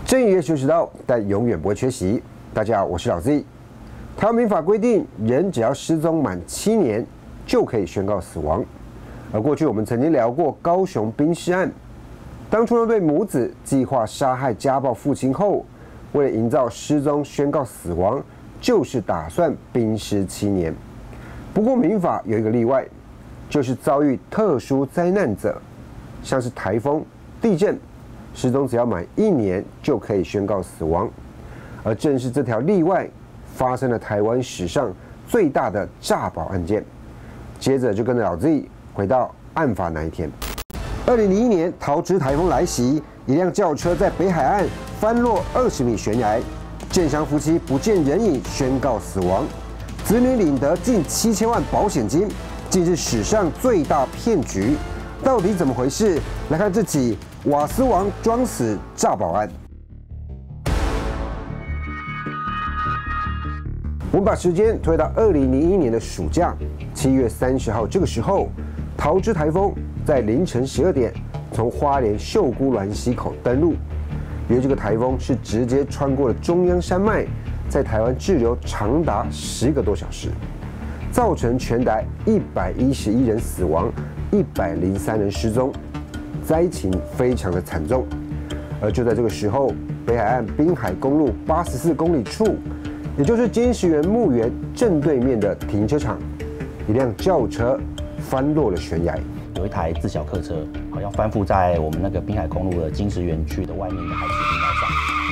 正义也许迟到，但永远不会缺席。大家好，我是老 Z。台湾民法规定，人只要失踪满7年，就可以宣告死亡。而过去我们曾经聊过高雄冰尸案，当初那对母子计划杀害家暴父亲后，为了营造失踪宣告死亡，就是打算冰尸7年。不过民法有一个例外，就是遭遇特殊灾难者，像是台风、地震，失踪只要满1年就可以宣告死亡。而正是这条例外，发生了台湾史上最大的诈保案件。接着就跟着老 Z 回到案发那一天。2001年，桃枝台风来袭，一辆轿车在北海岸翻落20米悬崖，建商夫妻不见人影，宣告死亡。子女领得近7000万保险金，竟是史上最大骗局。到底怎么回事？来看这起瓦斯王装死诈保案。我们把时间推到2001年的暑假7月30号，这个时候，桃枝台风在凌晨12点从花莲秀姑峦溪口登陆。由于这个台风是直接穿过了中央山脉，在台湾滞留长达10个多小时，造成全台111人死亡，103人失踪，灾情非常的惨重。而就在这个时候，北海岸滨海公路84公里处，也就是金石园墓园正对面的停车场，一辆轿车翻落了悬崖。 有一台自小客车，好像翻覆在我们那个滨海公路的金石园区的外面的海堤平台上。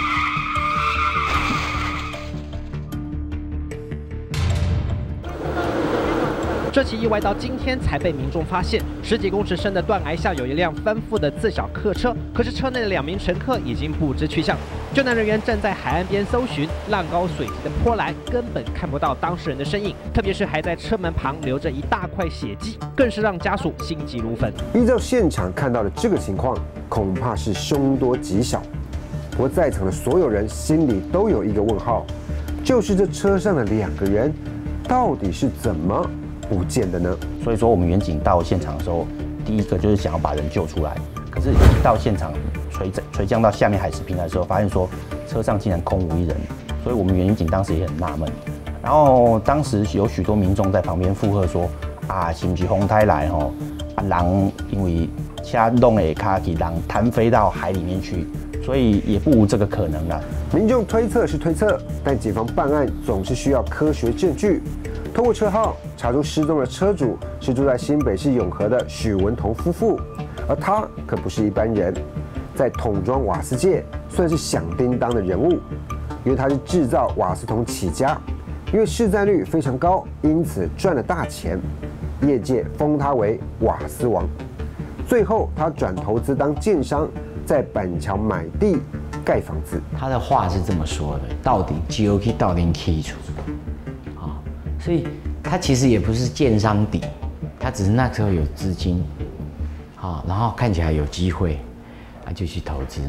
这起意外到今天才被民众发现，10几公尺深的断崖下有一辆翻覆的自小客车，可是车内的2名乘客已经不知去向。救难人员站在海岸边搜寻，浪高水急的波来根本看不到当事人的身影，特别是还在车门旁留着一大块血迹，更是让家属心急如焚。 依照现场看到的这个情况，恐怕是凶多吉少。不过在场的所有人心里都有一个问号，就是这车上的2个人到底是怎么不见的呢？ 所以说，我们远警到现场的时候，第一个就是想要把人救出来。可是，到现场垂降到下面海蚀平台的时候，发现说车上竟然空无一人，所以我们远警当时也很纳闷。然后当时有许多民众在旁边附和说：“啊，是不是风台来吼？啊，人因为车弄的卡给人弹飞到海里面去，所以也不无这个可能啦。” 民众推测是推测，但警方办案总是需要科学证据。透过车号查出失踪的车主是住在新北市永和的许文彤夫妇，而他可不是一般人，在桶装瓦斯界算是响叮当的人物，因为他是制造瓦斯桶起家，因为市占率非常高，因此赚了大钱，业界封他为瓦斯王。最后他转投资当建商，在板桥买地盖房子。 他的话是这么说的：到底 GOK 到底起出。所以他其实也不是建商底，他只是那时候有资金，然后看起来有机会，就去投资。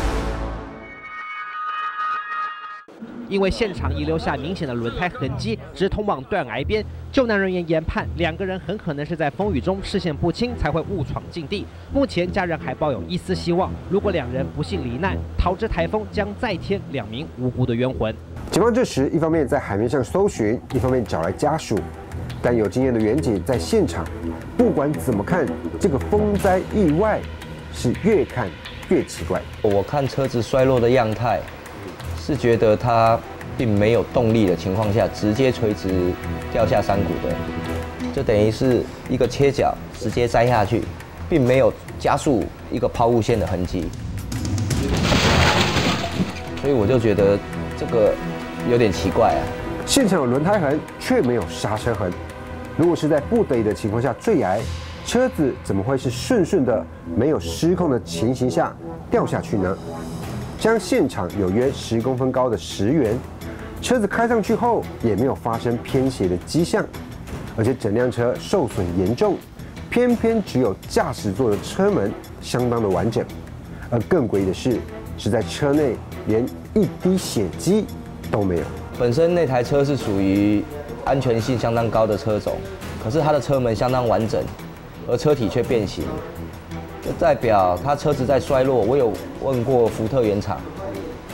因为现场遗留下明显的轮胎痕迹，直通往断崖边，救难人员研判2个人很可能是在风雨中视线不清，才会误闯禁地。目前家人还抱有一丝希望，如果2人不幸罹难，桃枝台风将再添2名无辜的冤魂。 警方这时一方面在海面上搜寻，一方面找来家属，但有经验的远警在现场，不管怎么看，这个风灾意外是越看越奇怪。 我看车子摔落的样态，是觉得它并没有动力的情况下，直接垂直掉下山谷的，就等于是一个切角直接栽下去，并没有加速一个抛物线的痕迹，所以我就觉得这个有点奇怪啊。 现场有轮胎痕，却没有刹车痕。如果是在不得已的情况下坠崖，车子怎么会是顺顺的、没有失控的情形下掉下去呢？将现场有约10公分高的石垣，车子开上去后也没有发生偏斜的迹象，而且整辆车受损严重，偏偏只有驾驶座的车门相当的完整。而更诡异的是在车内连一滴血迹都没有。 本身那台车是属于安全性相当高的车种，可是它的车门相当完整，而车体却变形，就代表它车子在衰落。我有问过福特原厂，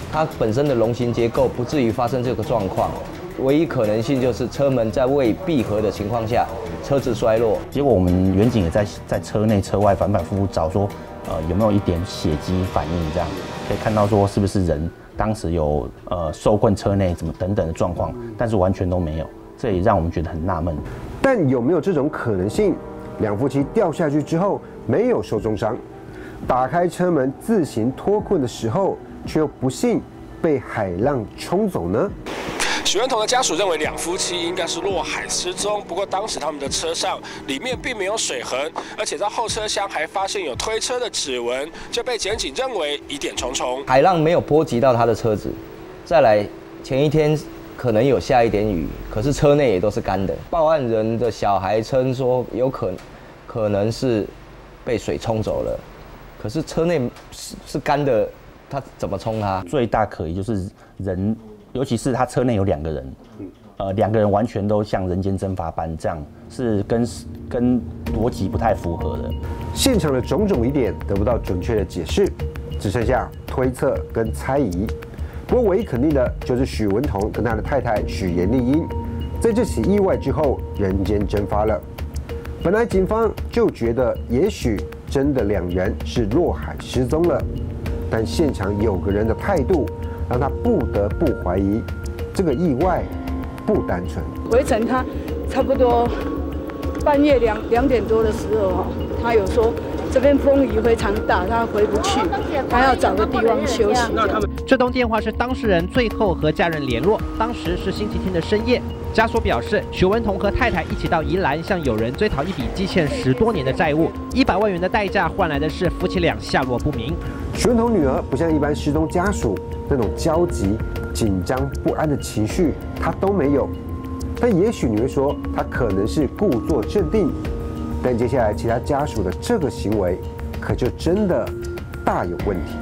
它本身的龙形结构不至于发生这个状况。唯一可能性就是车门在未闭合的情况下，车子衰落。 结果我们远景也在车内车外反反复复找说，有没有一点血迹反应，这样可以看到说是不是人当时有受困车内怎么等等的状况，但是完全都没有，这也让我们觉得很纳闷。 但有没有这种可能性，两夫妻掉下去之后没有受重伤，打开车门自行脱困的时候，却又不幸被海浪冲走呢？ 许文彤的家属认为两夫妻应该是落海失踪，不过当时他们的车上里面并没有水痕，而且在后车厢还发现有推车的指纹，就被检警认为疑点重重。 海浪没有波及到他的车子，再来前一天可能有下一点雨，可是车内也都是干的。报案人的小孩称说有可能是被水冲走了，可是车内是干的，他怎么冲它？ 最大可疑就是人。尤其是他车内有2个人，2个人完全都像人间蒸发般，这样是跟逻辑不太符合的。 现场的种种疑点得不到准确的解释，只剩下推测跟猜疑。不过唯一肯定的就是许文彤跟他的太太许严丽英，在这起意外之后人间蒸发了。本来警方就觉得也许真的2人是落海失踪了，但现场有个人的态度。让他不得不怀疑，这个意外不单纯。 回程他差不多半夜2点多的时候，他有说这边风雨非常大，他回不去，他要找个地方休息。 这通电话是当事人最后和家人联络，当时是星期天的深夜。家属表示，许文彤和太太一起到宜兰向友人追讨一笔积欠10多年的债务，100万元的代价换来的是夫妻俩下落不明。 许文彤女儿不像一般失踪家属那种焦急、紧张、不安的情绪，她都没有。但也许你会说，她可能是故作镇定。但接下来其他家属的这个行为，可就真的大有问题。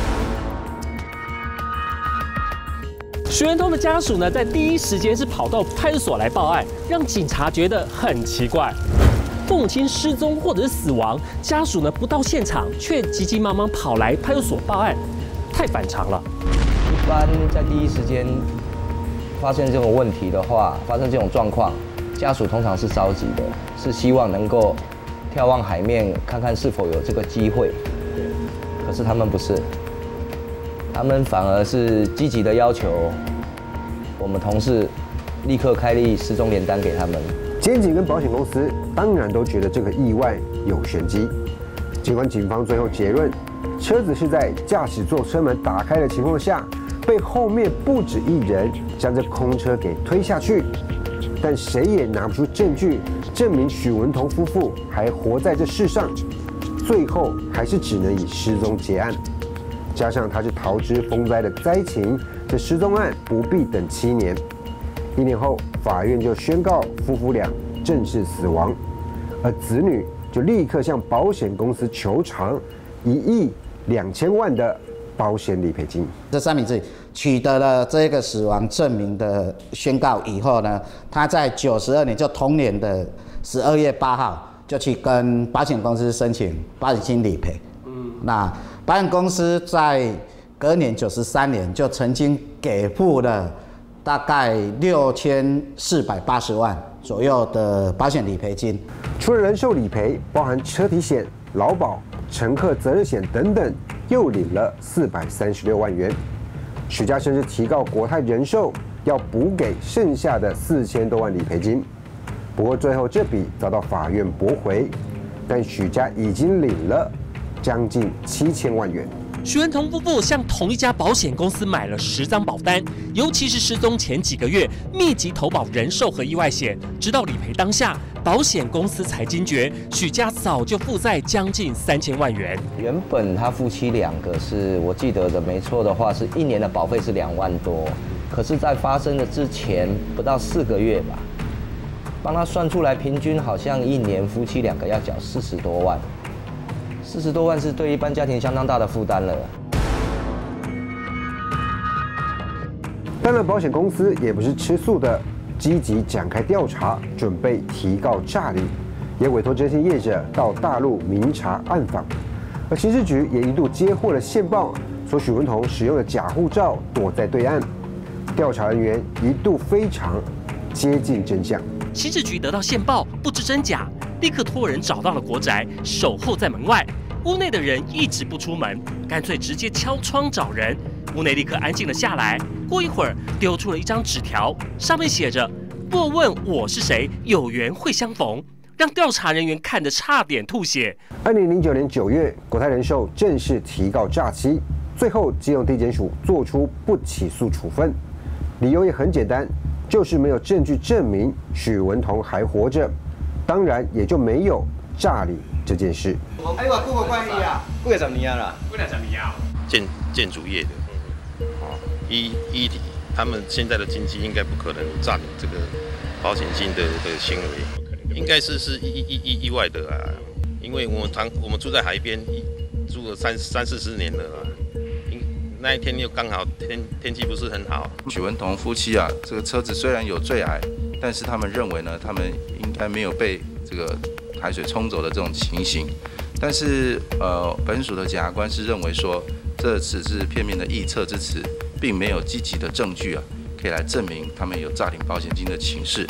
许文彤的家属呢，在第一时间是跑到派出所来报案，让警察觉得很奇怪。父母亲失踪或者是死亡，家属呢不到现场，却急急忙忙跑来派出所报案，太反常了。 一般在第一时间发现这种问题的话，发生这种状况，家属通常是着急的，是希望能够眺望海面，看看是否有这个机会。可是他们不是。他们反而是积极的要求我们同事立刻开立失踪联单给他们。 检警跟保险公司当然都觉得这个意外有玄机，尽管警方最后结论，车子是在驾驶座车门打开的情况下，被后面不止一人将这空车给推下去，但谁也拿不出证据证明许文彤夫妇还活在这世上，最后还是只能以失踪结案。加上他是桃枝风灾的灾情，这失踪案不必等7年。1年后，法院就宣告夫妇俩正式死亡，而子女就立刻向保险公司求偿1亿2千万的保险理赔金。 这三明治取得了这个死亡证明的宣告以后呢，他在92年，就同年的12月8号，就去跟保险公司申请保险金理赔。那保险公司在隔年93年就曾经给付了大概6480万左右的保险理赔金。 除了人寿理赔，包含车体险、劳保、乘客责任险等等，又领了436万元。许家甚至提告国泰人寿要补给剩下的4000多万理赔金，不过最后这笔遭到法院驳回，但许家已经领了将近7000万元。 许文彤夫妇向同一家保险公司买了10张保单，尤其是失踪前几个月，密集投保人寿和意外险，直到理赔当下，保险公司才惊觉许家早就负债将近3000万元。 原本他夫妻2个是我记得的没错的话，是1年的保费是2万多，可是，在发生的之前不到4个月吧，帮他算出来，平均好像1年夫妻2个要缴40多万。40多万是对一般家庭相当大的负担了。 当然，保险公司也不是吃素的，积极展开调查，准备提告诈领，也委托征信业者到大陆明察暗访。而刑事局也一度接获了线报， 说许文彤使用的假护照躲在对岸，调查人员一度非常接近真相。 刑事局得到线报，不知真假，立刻托人找到了国宅，守候在门外。屋内的人一直不出门，干脆直接敲窗找人。屋内立刻安静了下来。过一会儿，丢出了一张纸条，上面写着：“若问我是谁，有缘会相逢。”让调查人员看得差点吐血。 2009年9月，国泰人寿正式提告诈欺，最后基隆地检署做出不起诉处分，理由也很简单，就是没有证据证明许文彤还活着，当然也就没有诈领这件事。 哎，我顾个关系啊，顾个10年啦，顾了10年啊。 建筑业的，他们现在的经济应该不可能诈领这个保险金的行为，应该是意外的啊，因为我们住在海边，住了30-40年了啊。那一天又刚好天气不是很好。 许文彤夫妻啊，这个车子虽然有坠崖，但是他们认为呢，他们应该没有被这个海水冲走的这种情形。但是本署的检察官是认为说，这只是片面的臆测之词，并没有积极的证据啊，可以来证明他们有诈领保险金的情事。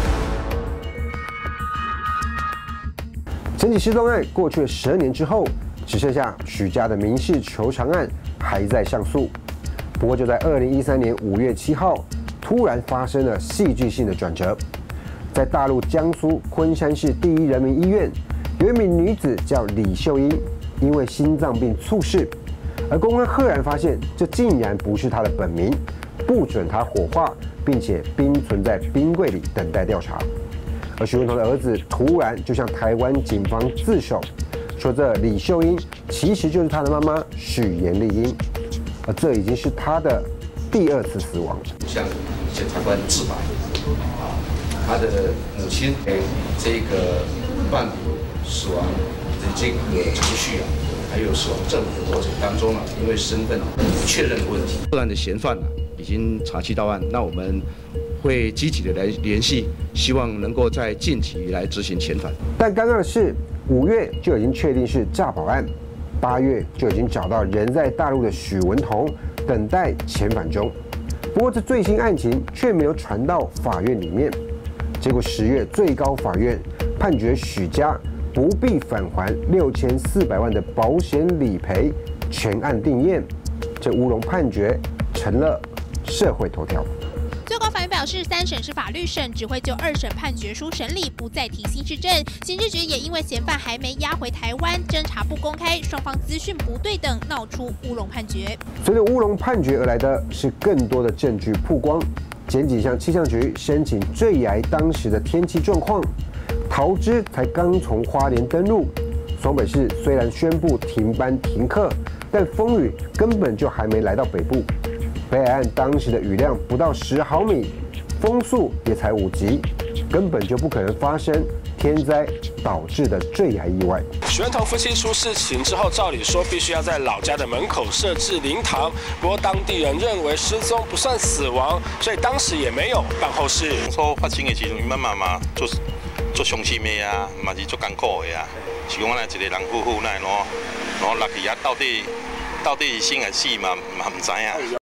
整起失踪案过去了12年之后，只剩下许家的民事求偿案还在上诉。不过就在2013年5月7号，突然发生了戏剧性的转折。在大陆江苏昆山市第一人民医院，有一名女子叫李秀英，因为心脏病猝逝，而公安赫然发现这竟然不是她的本名，不准她火化，并且冰存在冰柜里等待调查。而许文彤的儿子突然就向台湾警方自首，说这李秀英其实就是他的妈妈许颜丽英，而这已经是他的第2次死亡。 向检察官自白，他的母亲这个办理死亡的这个程序啊，还有死亡证明的过程当中啊，因为身份不确认的问题，涉案的嫌犯已经查缉到案，那我们会积极的来联系，希望能够在近期来执行遣返。 但尴尬的是，5月就已经确定是诈保案，8月就已经找到人在大陆的许文彤，等待遣返中。不过这最新案情却没有传到法院里面，结果10月最高法院判决许家不必返还6400万的保险理赔，全案定谳。这乌龙判决成了社会头条。 最高法院表示，3审是法律审，只会就2审判决书审理，不再提新事证。刑事局也因为嫌犯还没押回台湾，侦查不公开，双方资讯不对等，闹出乌龙判决。 随着乌龙判决而来的是更多的证据曝光。检警向气象局申请坠崖当时的天气状况，桃枝才刚从花莲登陆，双北市虽然宣布停班停课，但风雨根本就还没来到北部。北海岸当时的雨量不到10毫米，风速也才5级，根本就不可能发生天灾导致的坠崖意外。 许文彤夫妻出事情之后，照理说必须要在老家的门口设置灵堂，不过当地人认为失踪不算死亡，所以当时也没有办后事。 说发生的时候，因妈妈做伤心的啊，嘛是做艰苦的啊，是讲咱一个人夫妇那然后落去啊，到底是生还是死嘛唔知影。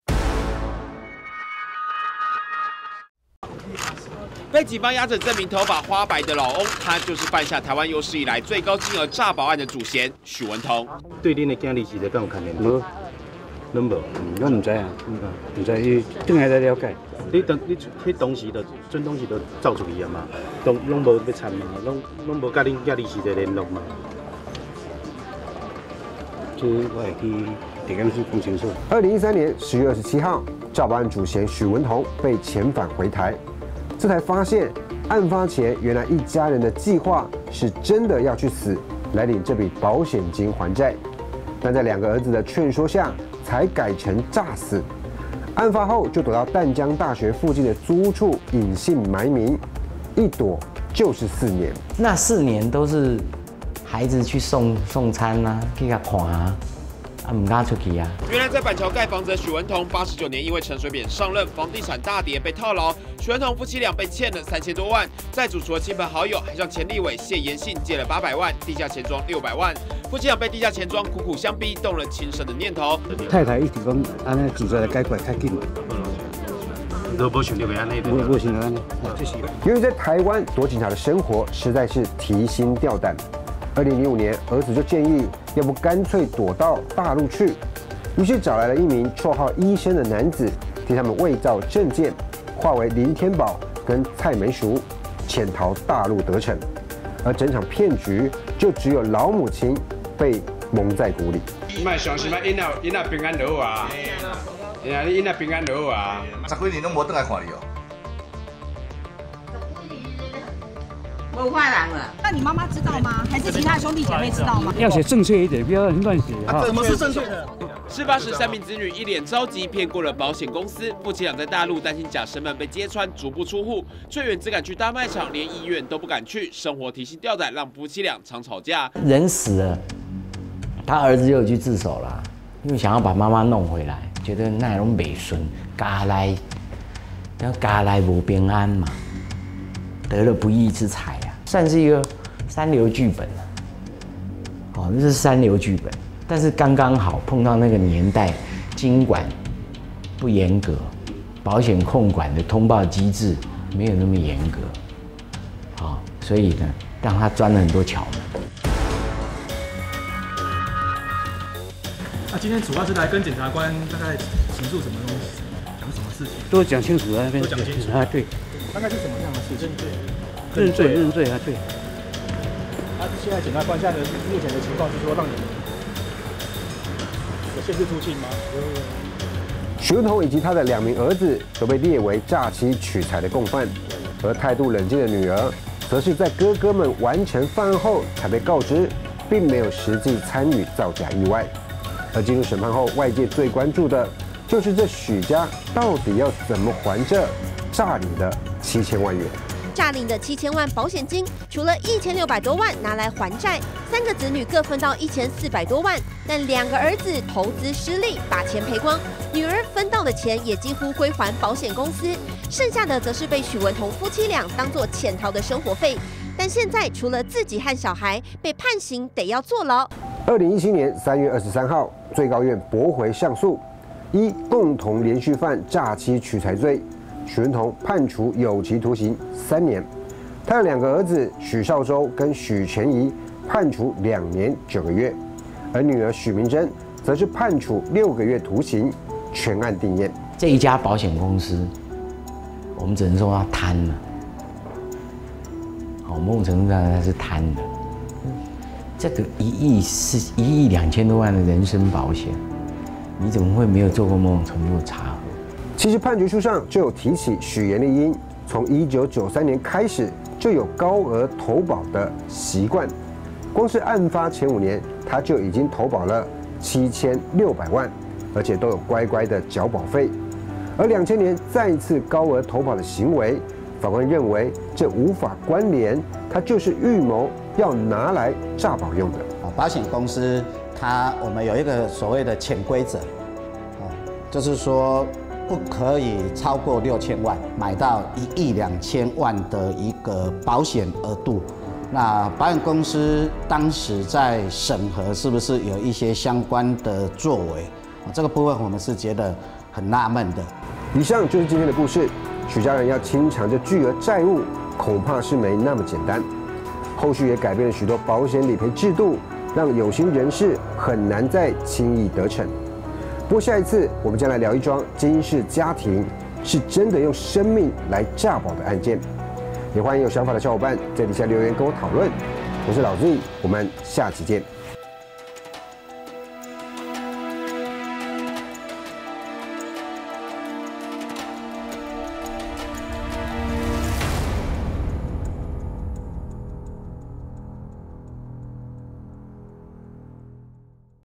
被警方押着证明头发花白的老翁，他就是犯下台湾有史以来最高金额诈保案的主嫌许文彤。 对恁的囝儿是在敢有牵连？无，拢无。我唔知啊，唔知，伊等下再了解。你迄当时就准当时就走出去啊嘛，拢无要参嘛，拢无甲恁囝儿是在联络嘛。这我会去地检署讲清楚。 2013年10月27号，诈保案主嫌许文彤被遣返回台。这才发现，案发前原来一家人的计划是真的要去死，来领这笔保险金还债，但在2个儿子的劝说下，才改成诈死。案发后就躲到淡江大学附近的租屋处隐姓埋名，一躲就是4年。 那4年都是孩子去送餐啊，去给他看啊， 唔敢出去啊。 原来在板桥盖房子的许文彤，89年因为陈水扁上任，房地产大跌被套牢，许文彤夫妻俩被欠了3000多万，债主除了亲朋好友，还向前立委谢延信借了800万，地下钱庄600万，夫妻俩被地下钱庄苦苦相逼，动了轻生的念头。 太太一直讲，安尼自在解决较紧。都无想到会安尼，无想到安尼，这是。 由于在台湾躲警察的生活实在是提心吊胆，2005年儿子就建议，要不干脆躲到大陆去，于是找来了一名绰号医生的男子，替他们伪造证件，化为林天宝跟蔡梅淑，潜逃大陆得逞。而整场骗局就只有老母亲被蒙在鼓里。 卖相信卖因那平安好啊，因那平安好啊。 10几年拢无倒来看你哦。 没坏人了。那你妈妈知道吗？还是其他兄弟姐妹知道吗？ 要写正确一点，不要乱写哈。 怎么是正确的？ 事发时，3名子女一脸着急，骗过了保险公司。夫妻俩在大陆担心假身份被揭穿，足不出户，最远只敢去大卖场，连医院都不敢去，生活提心吊胆，让夫妻俩常吵架。 人死了，他儿子就有去自首了，因为想要把妈妈弄回来，觉得那种美顺家来，然后家来无平安嘛，得了不义之财啊，算是一个三流剧本了。哦，这是三流剧本。但是刚刚好碰到那个年代，金管不严格，保险控管的通报机制没有那么严格，好，所以呢，让他钻了很多巧门。 那今天主要是来跟检察官大概倾诉什么东西，讲什么事情？ 都讲清楚啊，那边都讲清楚啊，对。 大概是什么样的事情？ 认罪啊，对。 那现在检察官现在的目前的情况是说，让你有限制出境吗？ 许文彤以及他的2名儿子都被列为诈欺取财的共犯，而态度冷静的女儿，则是在哥哥们完成犯案后才被告知，并没有实际参与造假意外。而进入审判后，外界最关注的就是这许家到底要怎么还这诈领的7000万元。 诈领的7000万保险金，除了1600多万拿来还债，3个子女各分到1400多万，但2个儿子投资失利，把钱赔光，女儿分到的钱也几乎归还保险公司，剩下的则是被许文彤夫妻俩当作潜逃的生活费。但现在除了自己和小孩被判刑，得要坐牢。 2017年3月23号，最高院驳回上诉，依共同连续犯诈欺取财罪，许文彤判处有期徒刑3年，他的2个儿子许绍周跟许全仪判处2年9个月，而女儿许明珍则是判处6个月徒刑，全案定谳。 这一家保险公司，我们只能说他贪了，好，某种程度上他是贪的。这个1亿2000多万的人身保险，你怎么会没有做过某种程度的查核？ 其实判决书上就有提起许严丽英从1993年开始就有高额投保的习惯，光是案发前5年，他就已经投保了7600万，而且都有乖乖的缴保费。而2000年再一次高额投保的行为，法官认为这无法关联，他就是预谋要拿来诈保用的。 保险公司我们有一个所谓的潜规则，就是说不可以超过6000万买到1亿2000万的一个保险额度。那保险公司当时在审核是不是有一些相关的作为？这个部分我们是觉得很纳闷的。 以上就是今天的故事，许家人要清偿这巨额债务，恐怕是没那么简单。后续也改变了许多保险理赔制度，让有心人士很难再轻易得逞。不过下一次我们将来聊一桩金氏家庭是真的用生命来诈保的案件，也欢迎有想法的小伙伴在底下留言跟我讨论。我是老 Z，我们下期见。